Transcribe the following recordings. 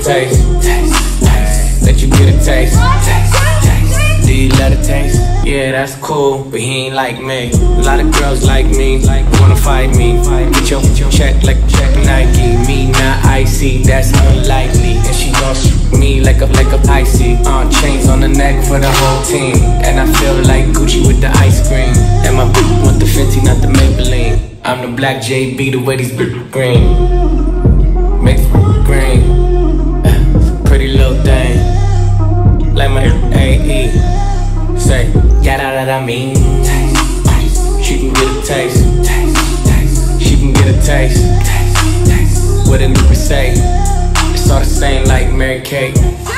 a taste. Let you get a taste. Do you love the taste? Yeah, that's cool, but he ain't like me. A lot of girls like me, wanna fight me. Get your check like Nike. Me not icy, that's unlikely. And she gon' shoot me like a icy. Chains on the neck for the whole team. And I feel like Gucci with the ice cream. And my bitch want the Fenty, not the Maybelline. I'm the black JB, the way these bitches green. Make green. Pretty little thing. Like my AE. Say, yeah, that I mean. She can get a taste. She can get a taste. What a nigga say. It's all the same like Mary Kate.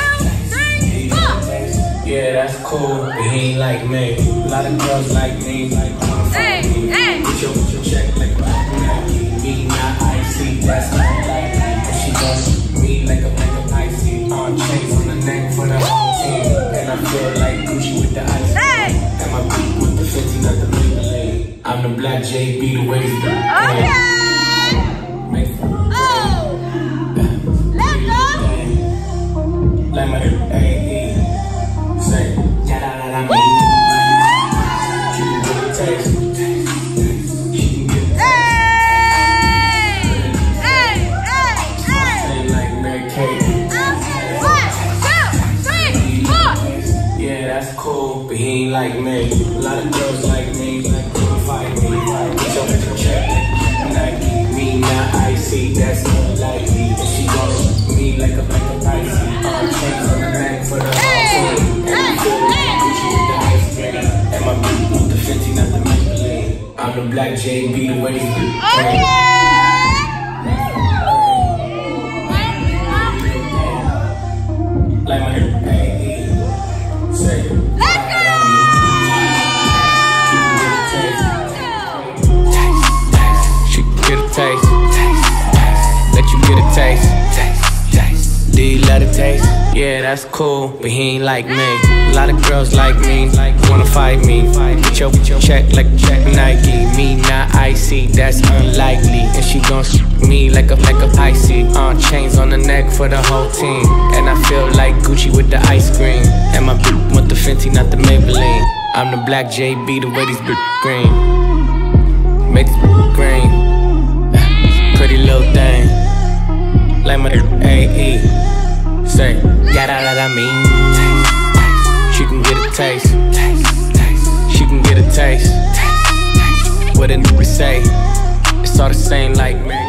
Yeah, that's cool, but he ain't like me. A lot of girls like me, Get your check like Nike. Me not icy, that's unlikely. And she gon' shoot me like a icy. Chains on the neck for the whole team. And I feel like Gucci with the ice cream. And my beat with the Fenty, not the Maybelline. I'm the black JB, the way he's doing. Like my AE. Say, yeah, that I mean. She can get a taste. She can get a taste. Same like Mary Kate. 1, 2, 3, 4. Yeah, that's cool, but he ain't like me. A lot of girls like me, wanna fight me. Get your check like Nike. Me not icy, that's unlikely. And she gon' shoot me like a icy. Chains on the neck for the whole team. And I feel like Gucci with the ice cream. And my beat with the Fenty, not the Maybelline. I'm the black JB, the way he's green. Like my AE. Say, let's go! She can get a taste. Let you get a taste. Do you love the taste? Yeah, that's cool, but he ain't like me. A lot of girls like me, wanna fight me. Get your check like Nike. Me not icy, that's unlikely. And she gon' shoot me like a icy. Chains on the neck for the whole team. And I feel like Gucci with the ice cream. And my bitch want the Fenty, not the Maybelline. I'm the black JB, the way these bitches green. Make green. Pretty little thing. Like my AE. Say, yeah, that I mean. She can get a taste. She can get a taste. What a nigga say. It's all the same like me.